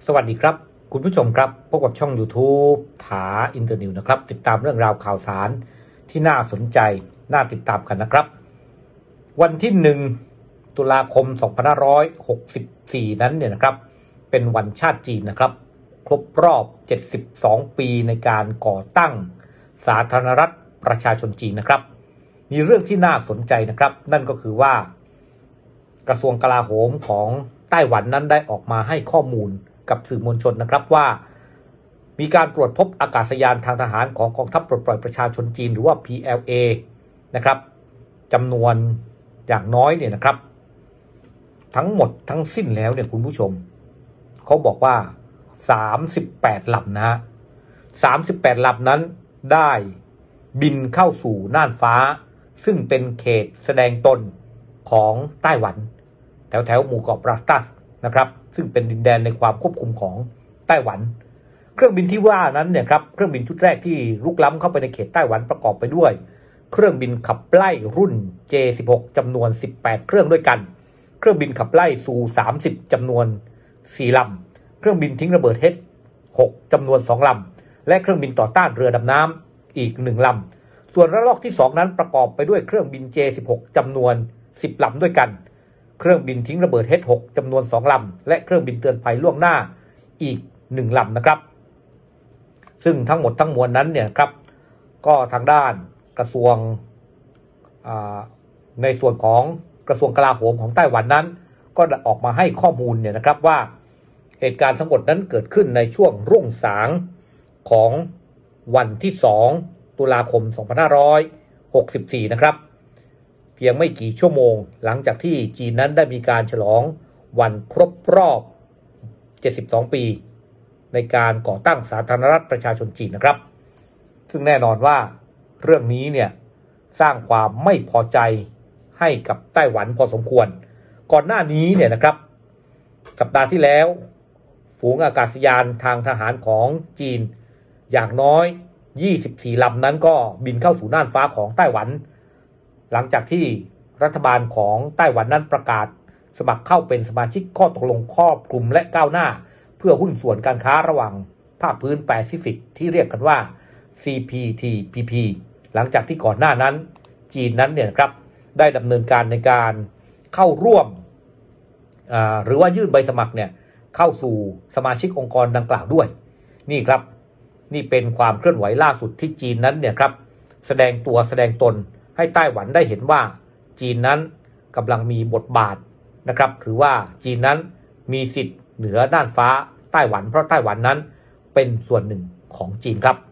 สวัสดีครับคุณผู้ชมครับพบกับช่อง YouTube ถาอินเตอร์นิวนะครับติดตามเรื่องราวข่าวสารที่น่าสนใจน่าติดตามกันนะครับวันที่1ตุลาคม2564นั้นเนี่ยนะครับเป็นวันชาติจีนนะครับครบรอบ72ปีในการก่อตั้งสาธารณรัฐประชาชนจีนนะครับมีเรื่องที่น่าสนใจนะครับนั่นก็คือว่ากระทรวงกลาโหมของไต้หวันนั้นได้ออกมาให้ข้อมูลกับสื่อมวลชนนะครับว่ามีการตรวจพบอากาศยานทางทหารของกองทัพปลดปล่อยประชาชนจีนหรือว่า PLA นะครับจำนวนอย่างน้อยเนี่ยนะครับทั้งหมดทั้งสิ้นแล้วเนี่ยคุณผู้ชมเขาบอกว่า38ลำนะฮะ38ลำนั้นได้บินเข้าสู่น่านฟ้าซึ่งเป็นเขตแสดงตนของไต้หวันแถวหมู่เกาะบราสตัสนะครับซึ่งเป็นดินแดนในความควบคุมของไต้หวันเครื่องบินที่ว่านั้นเนี่ยครับเครื่องบินชุดแรกที่ลุกล้ำเข้าไปในเขตไต้หวันประกอบไปด้วยเครื่องบินขับไล่รุ่น J16 จำนวน18เครื่องด้วยกันเครื่องบินขับไล่ซู30จำนวน4ลำเครื่องบินทิ้งระเบิด H6 จำนวน2ลำและเครื่องบินต่อต้านเรือดำน้ำอีก1ลำส่วนระลอกที่2นั้นประกอบไปด้วยเครื่องบิน J16 จำนวน10ลำด้วยกันเครื่องบินทิ้งระเบิด H6 จำนวน2ลำและเครื่องบินเตือนภัยล่วงหน้าอีก1ลำนะครับซึ่งทั้งหมดทั้งมวลนั้นเนี่ยครับก็ทางด้านกระทรวงในส่วนของกระทรวงกลาโหมของไต้หวันนั้นก็ออกมาให้ข้อมูลเนี่ยนะครับว่าเหตุการณ์ทั้งหมดนั้นเกิดขึ้นในช่วงรุ่งสางของวันที่2ตุลาคม2564นะครับเพียงไม่กี่ชั่วโมงหลังจากที่จีนนั้นได้มีการฉลองวันครบรอบ72ปีในการก่อตั้งสาธารณรัฐประชาชนจีนนะครับซึ่งแน่นอนว่าเรื่องนี้เนี่ยสร้างความไม่พอใจให้กับไต้หวันพอสมควรก่อนหน้านี้เนี่ยนะครับสัปดาห์ที่แล้วฝูงอากาศยานทางทหารของจีนอย่างน้อย24ลำนั้นก็บินเข้าสู่น่านฟ้าของไต้หวันหลังจากที่รัฐบาลของไต้หวันนั้นประกาศสมัครเข้าเป็นสมาชิกข้อตกลงครอบคลุมและก้าวหน้าเพื่อหุ้นส่วนการค้าระหว่างภาคพื้นแปซิฟิกที่เรียกกันว่า CPTPP หลังจากที่ก่อนหน้านั้นจีนนั้นเนี่ยครับได้ดำเนินการในการเข้าร่วมหรือว่ายื่นใบสมัครเนี่ยเข้าสู่สมาชิกองค์กรดังกล่าวด้วยนี่ครับนี่เป็นความเคลื่อนไหวล่าสุดที่จีนนั้นเนี่ยครับแสดงตัวแสดงตนให้ไต้หวันได้เห็นว่าจีนนั้นกำลังมีบทบาทนะครับหรือว่าจีนนั้นมีสิทธิ์เหนือด้านฟ้าไต้หวันเพราะไต้หวันนั้นเป็นส่วนหนึ่งของจีนครับ